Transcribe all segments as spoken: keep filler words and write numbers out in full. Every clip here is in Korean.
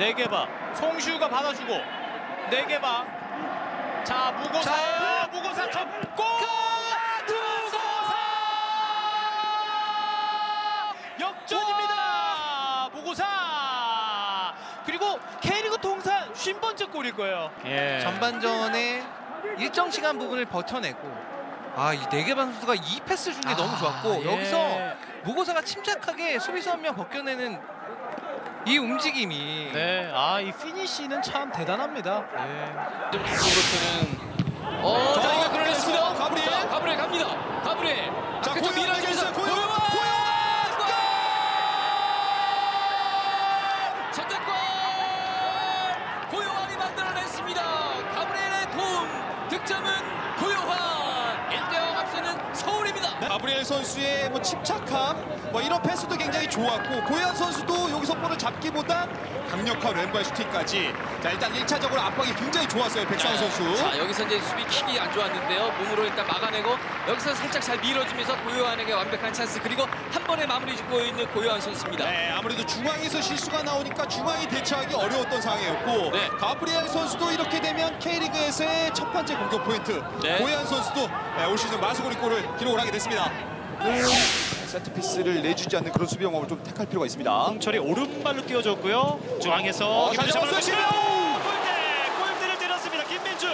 네개바 송슈가 받아주고 네개바 자 무고사 자, 무고사 접고 무고사 역전입니다. 무고사 그리고 K리그 통산 쉰 번째 골일 거예요. 예. 전반전에 일정 시간 부분을 버텨내고 아, 이 네개바 선수가 이 패스 준 게 아, 너무 좋았고 예. 여기서 무고사가 침착하게 수비수 한 명 벗겨내는 이 움직임이 네, 아, 이 피니시는 참 대단합니다. 네. 그렇게는 어, 자, 이거 끌어냈습니다. 가브리엘, 자, 가브리엘 갑니다. 가브리엘. 자, 그쪽 밀어주면서 고요한, 고요한, 골! 선제골! 고요한이 만들어냈습니다. 가브리엘의 도움, 득점은 고요한. 일 대 영 앞서는 서울입니다. 네. 가브리엘 선수의 뭐 침착함, 뭐 이런 패스도 굉장히 좋았고 고요한 선수도 여기서 볼을 잡기보다 강력한 왼발 슈팅까지. 자, 일단 일 차적으로 압박이 굉장히 좋았어요, 백상호 선수. 자, 여기서 이제 수비 킥이 안 좋았는데요. 몸으로 일단 막아내고 여기서 살짝 잘 밀어주면서 고요한에게 완벽한 찬스, 그리고 한 번에 마무리 짓고 있는 고요한 선수입니다. 네, 아무래도 중앙에서 실수가 나오니까 중앙이 대처하기 어려웠던 상황이었고 네. 가브리엘 선수도 이렇게 되면 K리그에서의 첫 번째 공격 포인트. 네. 고요한 선수도 올 시즌 마수고리 골을 기록을 하게 됐습니다. 세트피스를 내주지 않는 그런 수비 영역을 좀 택할 필요가 있습니다. 홍철이 오른발로 뛰어줬고요. 중앙에서 어, 다시 한번 쏘시네요. 골대! 골대를 때렸습니다. 김민준.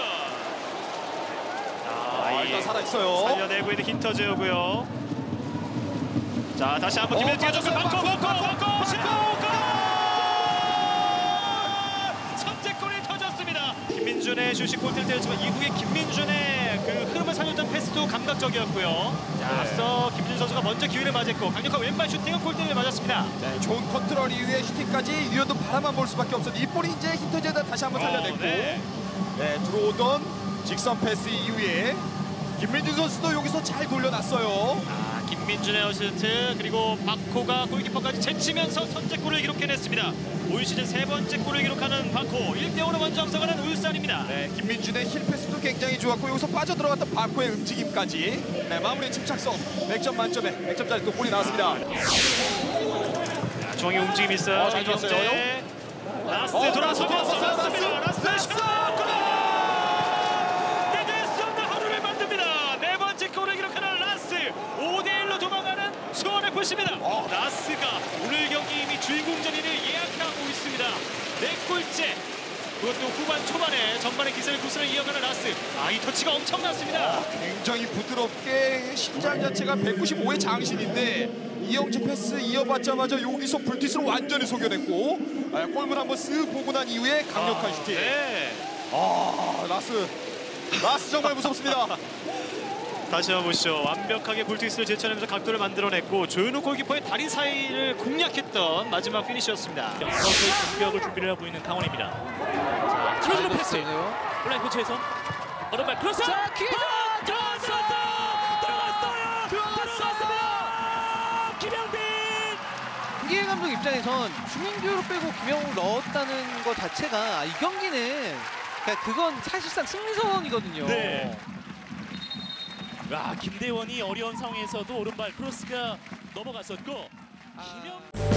아, 아, 일단 살아있어요. 살려내고 있는 힌터즈고요. 자, 다시 한번 김민준 뛰어줬고요. 바꿔, 바꿔, 바꿔, 바꿔! 선제골이 터졌습니다. 김민준의 슛이 골대를 때렸지만 이후에 김민준의 그 흐름을 살렸던 패스도 감각적이었고요. 자, 앞서 네. 김민준 선수가 먼저 기회를 맞았고 강력한 왼발 슈팅은 골대를 맞았습니다. 네, 좋은 컨트롤 이후에 슈팅까지 유효도 바라만 볼 수밖에 없었는데 이 볼이 이제 힌터즈에다 다시 한번 살려냈고 어, 네. 네, 들어오던 직선 패스 이후에 김민준 선수도 여기서 잘 돌려놨어요. 아, 김민준의 어시스트 그리고 바코가 골키퍼까지 제치면서 선제골을 기록해냈습니다. 올 시즌 세 번째 골을 기록하는 바코. 일 대 오로 먼저 앞서가는 울산입니다. 네, 김민준의 힐 패스도 굉장히 좋았고 여기서 빠져들어갔던 바코의 움직임까지 네, 마무리 침착성 백 점 만점에 백 점짜리 또 골이 나왔습니다. 자, 중앙에 움직임이 있어요. 어, 잘 들었어요. 라스트 어, 돌아서면서 라스트, 라스트입니다. 라스트 라스트. 슛! 골! 이대성과 하루를 만듭니다. 네 번째 골을 기록하는 라스. 오 대 일로 도망가는 수원의 푸시입니다. 어. 라스가 오늘 경기 이미 주인공전이를 예약하고 있습니다. 네 골째. 그것도 후반 초반에 전반의 기세를 구슬을 이어가는 라스. 아, 이 터치가 엄청났습니다. 아, 굉장히 부드럽게 신장 자체가 백구십오의 장신인데 이영재 패스 이어받자마자 여기서 불티스로 완전히 속여냈고 아, 골문 한번 쓱 보고 난 이후에 강력한 아, 슈팅. 네. 아, 라스 라스 정말 무섭습니다. 다시 한번 보시죠. 완벽하게 불트위스를 제쳐내면서 각도를 만들어냈고 조현우 골키퍼의 다리 사이를 공략했던 마지막 피니시였습니다. 선수의 공격을 준비를 하고 있는 강원입니다. 자, 들어주는 패스. 온라인 코치에서 오른발 크로스. 자, 기회다! 들어왔어요! 들어왔어요! 들어왔습니다! 김영빈! 김기현 감독 입장에선 주민규로 빼고 김영웅을 넣었다는 것 자체가 이 경기는 그러니까 그건 사실상 승리선이거든요. 네. 와, 김대원이 어려운 상황에서도 오른발 크로스가 넘어갔었고 아... 김영...